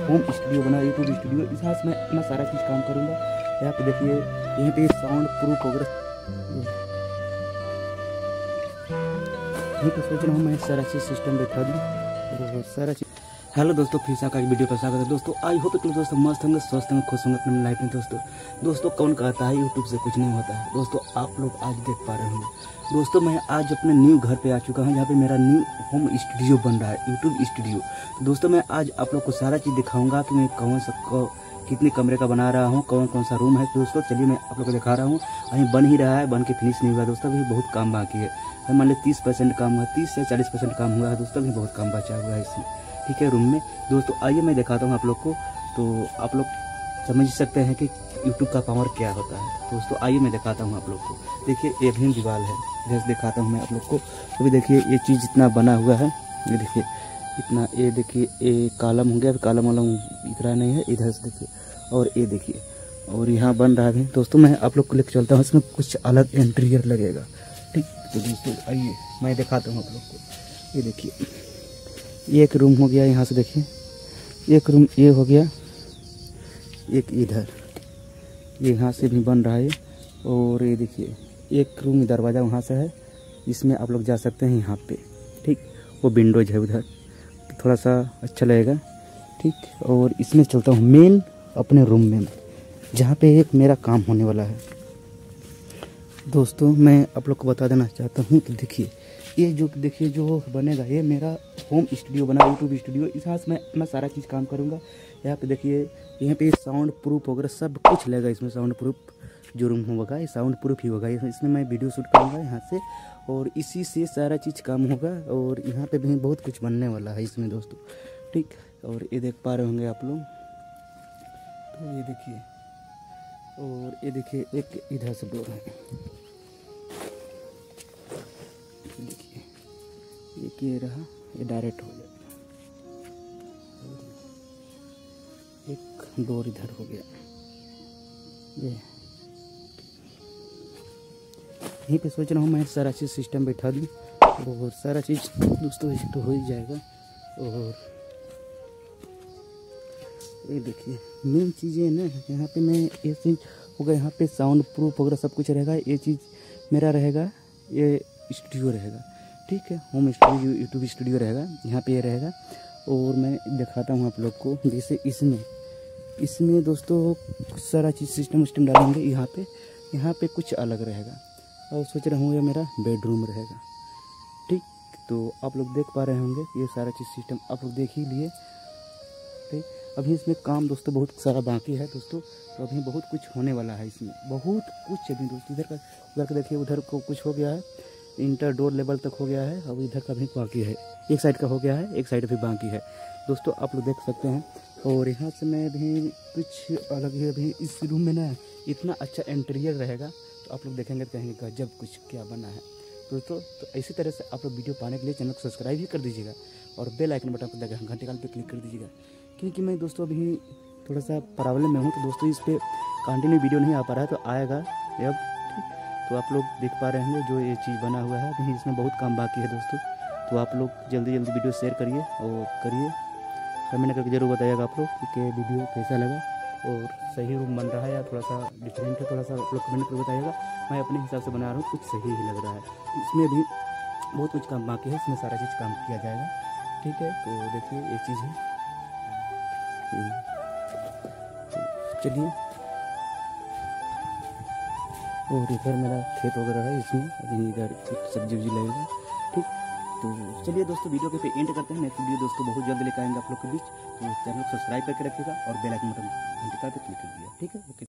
Home studio बना, YouTube studio. इस हाथ में अपना सारा चीज़ काम करूँगा। यहाँ पे देखिए, यहाँ पे साउंड प्रूफ वगैरह, यहीं पे सोच रहा हूँ मैं सारा चीज़ सिस्टम बैठा दूँ और सारा चीज़। हेलो दोस्तों, फिर से आपका एक वीडियो पर स्वागत है दोस्तों। आई होप कि दोस्तों मस्त होंगे, स्वस्थ होंगे, खुश होंगे अपनी लाइफ में। दोस्तों कौन कहता है यूट्यूब से कुछ नहीं होता है। दोस्तों आप लोग आज देख पा रहे होंगे दोस्तों, मैं आज अपने न्यू घर पे आ चुका हूँ, जहाँ पे मेरा न्यू होम स्टूडियो बन रहा है, यूट्यूब स्टूडियो। तो दोस्तों मैं आज आप लोग को सारा चीज़ दिखाऊंगा कि मैं कौन सा कितने कमरे का बना रहा हूँ, कौन कौन सा रूम है। तो दोस्तों चलिए मैं आप लोग को दिखा रहा हूँ। अभी बन ही रहा है, बन के फिनिश नहीं हुआ दोस्तों, अभी बहुत काम बाकी है। मान लीजिए 30% काम हुआ, 30 से 40% काम हुआ है दोस्तों, अभी बहुत काम बचा हुआ है इसमें, ठीक है, रूम में। दोस्तों आइए मैं दिखाता हूँ आप लोग को, तो आप लोग समझ सकते हैं कि यूट्यूब का पावर क्या होता है। दोस्तों आइए मैं दिखाता हूँ आप लोग को। देखिए ये भी दीवार है, इधर से दिखाता हूँ मैं आप लोग को। अभी देखिए ये चीज़ इतना बना हुआ है, ये देखिए इतना, ये देखिए ये कॉलम हो गया, अभी कॉलम वालम दिख रहा नहीं है, इधर से देखिए, और ये देखिए, और यहाँ बन रहा है दोस्तों। मैं आप लोग को लेकर चलता हूँ, इसमें कुछ अलग इंटीरियर लगेगा, ठीक। तो दोस्तों आइए मैं दिखाता हूँ आप लोग को। ये देखिए ये एक रूम हो गया, यहाँ से देखिए एक रूम ये हो गया, एक इधर यहाँ से भी बन रहा है, और ये देखिए एक रूम दरवाज़ा वहाँ से है, इसमें आप लोग जा सकते हैं यहाँ पे, ठीक। वो विंडोज है उधर, थोड़ा सा अच्छा लगेगा, ठीक। और इसमें चलता हूँ मेन अपने रूम में, जहाँ पे एक मेरा काम होने वाला है। दोस्तों मैं आप लोग को बता देना चाहता हूँ कि देखिए ये जो देखिए जो बनेगा, ये मेरा होम स्टूडियो बना, यूट्यूब स्टूडियो। इस हाथ में अपना सारा चीज़ काम करूँगा। यहाँ पे देखिए, यहाँ पे साउंड प्रूफ वगैरह सब कुछ लगेगा इसमें। साउंड प्रूफ जो रूम होगा ये साउंड प्रूफ ही होगा, इसमें मैं वीडियो शूट करूँगा यहाँ से, और इसी से सारा चीज़ काम होगा। और यहाँ पे भी बहुत कुछ बनने वाला है इसमें दोस्तों, ठीक। और ये देख पा रहे होंगे आप लोग, तो ये देखिए, और ये देखिए एक इधर से डोर है, देखिए एक ये रहा, ये डायरेक्ट हो जाएगा, एक डोर इधर हो गया, ये यहीं पे सोच रहा हूँ मैं सारा चीज़ सिस्टम बैठा दूँ, और सारा चीज़ दोस्तों तो हो ही जाएगा। और ये देखिए मेन चीज़ ये ना, यहाँ पे मैं ये चीज़ होगा, यहाँ पे साउंड प्रूफ वगैरह सब कुछ रहेगा। ये चीज़ मेरा रहेगा, ये स्टूडियो रहेगा, ठीक है, होम स्टूडियो यूट्यूब स्टूडियो रहेगा, यहाँ पे ये रहेगा। और मैं दिखाता हूँ आप लोग को, जैसे इसमें दोस्तों सारा चीज़ सिस्टम डालेंगे यहाँ पे कुछ अलग रहेगा। और सोच रहा हूँ ये मेरा बेडरूम रहेगा, ठीक। तो आप लोग देख पा रहे होंगे, ये सारा चीज़ सिस्टम आप लोग देख ही लिए, ठीक। अभी इसमें काम दोस्तों बहुत सारा बाकी है दोस्तों, तो अभी बहुत कुछ होने वाला है इसमें, बहुत कुछ अभी दोस्तों। उधर का देखिए, उधर को कुछ हो गया है, इंटर डोर लेवल तक हो गया है, अब इधर का भी बाकी है, एक साइड का हो गया है, एक साइड भी बाकी है दोस्तों, आप लोग देख सकते हैं। और यहाँ से मैं भी कुछ अलग ही, अभी इस रूम में ना इतना अच्छा इंटीरियर रहेगा, तो आप लोग देखेंगे तो कहेंगे गजब कुछ क्या बना है दोस्तों। तो इसी तरह से आप लोग वीडियो पाने के लिए चैनल को सब्सक्राइब भी कर दीजिएगा, और बेल आइकन बटन पर दबाकर घंटे काल पे क्लिक कर दीजिएगा, क्योंकि मैं दोस्तों अभी थोड़ा सा प्रॉब्लम में हूँ, तो दोस्तों इस पर कंटिन्यू वीडियो नहीं आ पा रहा है, तो आएगा अब, ठीक। तो आप लोग देख पा रहे होंगे जो ये चीज़ बना हुआ है, अभी इसमें बहुत काम बाकी है दोस्तों। तो आप लोग जल्दी जल्दी वीडियो शेयर करिए और करिए, कमेंट करके जरूर बताइएगा आप लोग कि वीडियो कैसा लगा, और सही रूम बन रहा है या थोड़ा सा डिफरेंट है, थोड़ा सा आप लोग कमेंट करके बताइएगा। मैं अपने हिसाब से बना रहा हूँ, कुछ सही ही लग रहा है, इसमें भी बहुत कुछ काम बाकी है, इसमें सारा चीज़ काम किया जाएगा, ठीक है। तो देखिए ये चीज़ है, चलिए। और इधर मेरा खेत वगैरह है, इसमें अभी इधर सब्जी वब्जी लगेगा, ठीक। तो चलिए दोस्तों वीडियो के पे एंड करते हैं। नेक्स्ट वीडियो दोस्तों बहुत जल्द लेकर आएंगे आप लोग के बीच, तो चैनल को सब्सक्राइब करके रखिएगा और बेल आइकन बटन घंटी पे क्लिक कर दीजिएगा, ठीक है, ओके।